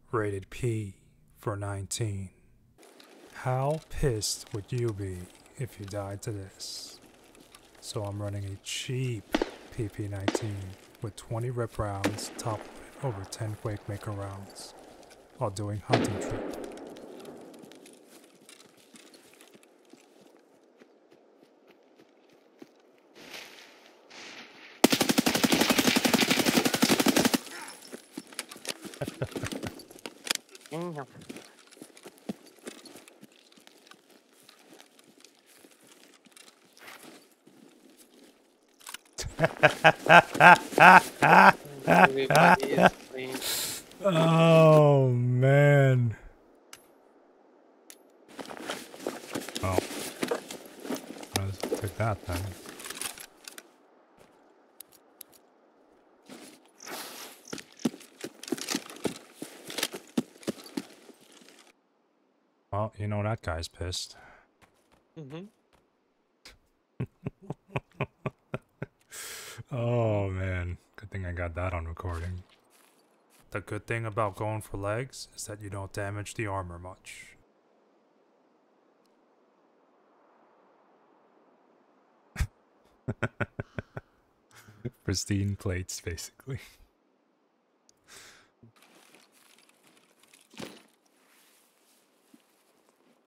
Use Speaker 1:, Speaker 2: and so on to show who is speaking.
Speaker 1: Rated P for 19. How pissed would you be if you died to this? So I'm running a cheap PP-19 with 20 rip rounds top over 10 Quake Maker rounds while doing hunting trip. Oh man. Oh. Let's take that then. Well, you know that guy's pissed. Oh man, good thing I got that on recording. The good thing about going for legs is that you don't damage the armor much. Pristine plates, basically.